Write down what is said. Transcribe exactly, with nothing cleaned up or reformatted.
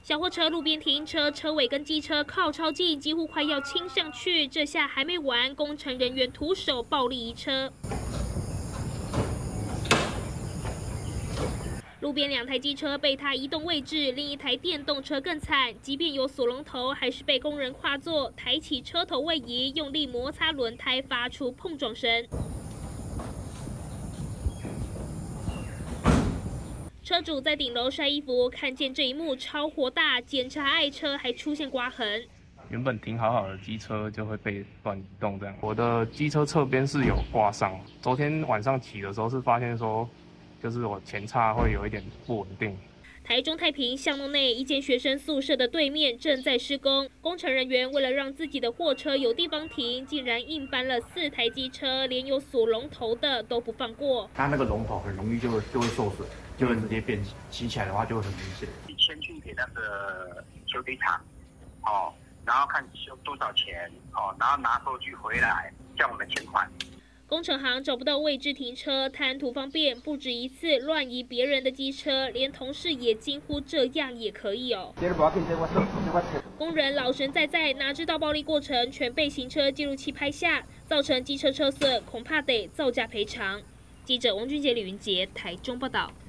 小货车路边停车，车尾跟机车靠超近，几乎快要亲上去。这下还没完，工程人员徒手暴力移车。路边两台机车被他移动位置，另一台电动车更惨，即便有锁龙头，还是被工人跨坐，抬起车头位移，用力摩擦轮胎，发出碰撞声。 车主在顶楼晒衣服，看见这一幕超火大，检查爱车还出现刮痕。 原本停好好的机车就会被乱移动，这样。我的机车侧边是有刮伤，昨天晚上骑的时候是发现说，就是我前叉会有一点不稳定。 台中太平巷弄内一间学生宿舍的对面正在施工，工程人员为了让自己的货车有地方停，竟然硬搬了四台机车，连有锁龙头的都不放过。 它那个龙头很容易就会就会受损，就会直接变形，骑起来的话就会很明显。 你先去给那个修理厂，哦，然后看修多少钱，哦，然后拿收据回来叫我们钱款。 工程行找不到位置停车，贪图方便，不止一次乱移别人的机车，连同事也惊呼：“这样也可以哦！”工人老神在在，哪知道暴力过程全被行车记录器拍下，造成机车车损，恐怕得造价赔偿。记者王俊杰、李云杰台中报道。